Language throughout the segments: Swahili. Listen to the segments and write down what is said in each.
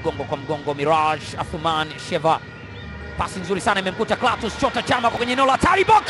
mgongo kwa mgongo. Miraj Athman Sheva, pasi nzuri sana imemkuta Clatous Chota Chama kwenye eneo la hatari. Boko!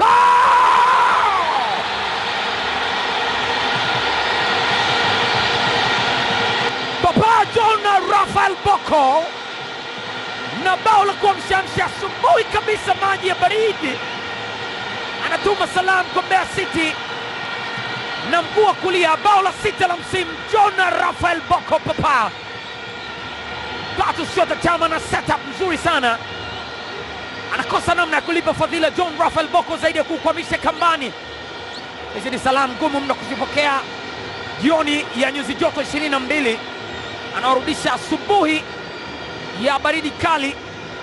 Papa John Raphael Boko na bao la kuamshamsha asubuhi kabisa, maji ya baridi. Anatuma salamu kwa Mbeya City na mguu wa kulia, bao la 6 la msimu. John Raphael Boko Papa. Clatous Chota Chama na setup nzuri sana, anakosa namna ya kulipa fadhila John Raphael Boko zaidi ya kukwamisha kambani. Hizi ni salamu ngumu mno kuzipokea jioni ya nyuzi joto 22, anaorudisha asubuhi ya baridi kali.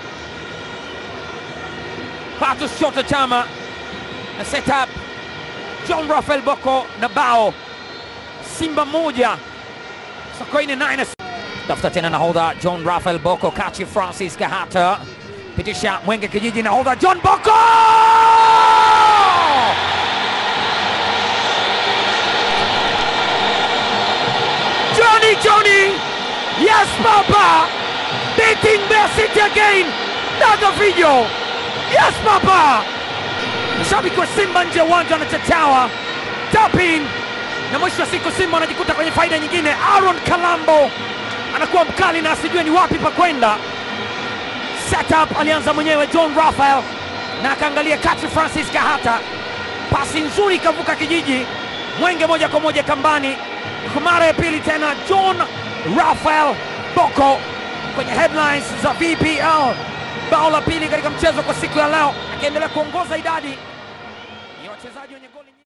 Clatous Chota Chama na setup John Raphael Boko na bao. Simba moja Sokoine 9. Tafuta tena nahodha John Raphael Boko, Kachi Francis Kahata, pitisha Mwenge Kijiji, nahodha John Boko! Johnny, yes Papa, beating Mbeya City again. Another video, yes Papa. Mashabiki wa Simba nje ya uwanja wanachachawa tapping, na mwisho wa siku Simba wanajikuta kwenye faida nyingine. Aaron Kalambo anakuwa mkali na asijue ni wapi pa kwenda. Setup alianza mwenyewe John Raphael na akaangalia Kachi Francis Kahata, pasi nzuri ikavuka kijiji, Mwenge moja kwa moja kambani. Kwa mara ya pili tena John Raphael Boko kwenye headlines za VPL, bao la pili katika mchezo kwa siku ya leo, akiendelea kuongoza idadi ya wachezaji wenye goli.